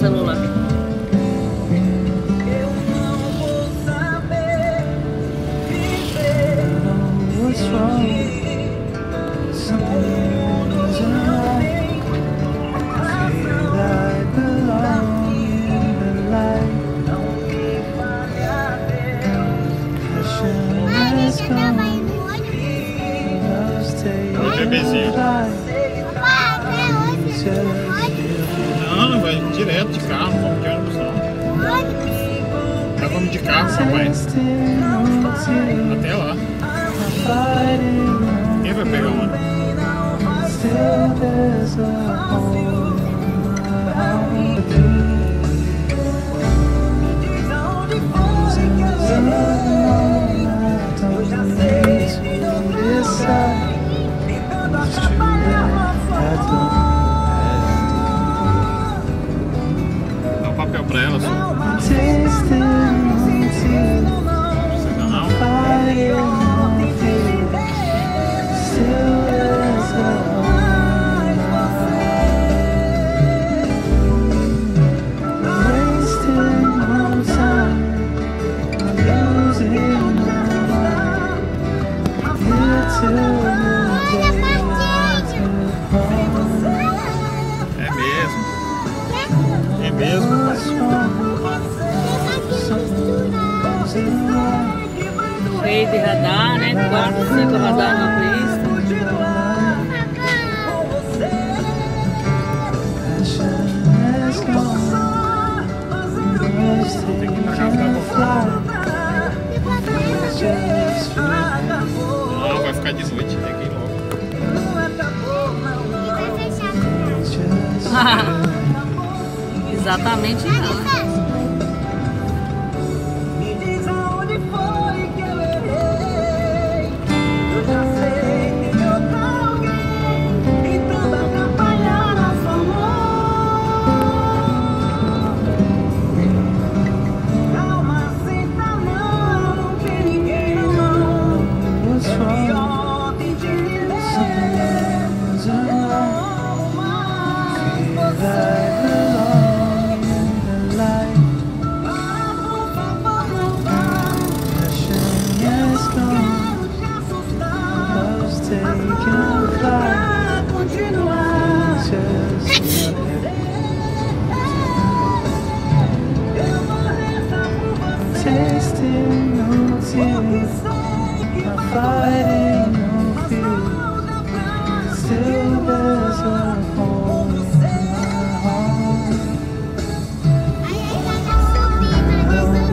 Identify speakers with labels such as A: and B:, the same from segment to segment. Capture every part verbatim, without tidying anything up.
A: celular.
B: Bebezinho. Não, vai direto de carro, não vamos de ônibus não. Nós vamos de carro, papai. Até lá. Quem vai pegar o ônibus? Dá um papel pra ela, só. Não precisa não. É mesmo. É mesmo, pai.
A: Cheio de radar, né? Quatro, cinco radar na pista.
B: Tem que pagar pra voltar. Não, vai ficar dezoito, tem que ir logo.
A: Exatamente não.
C: Me diz aonde foi que eu errei. Eu já sei que tem outra alguém tentando atrapalhar nosso amor. Calma, senta não, não tem ninguém não. Pior tem de viver. Eu amo mais você.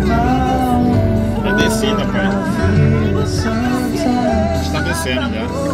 B: É descida, pai. Está descendo já.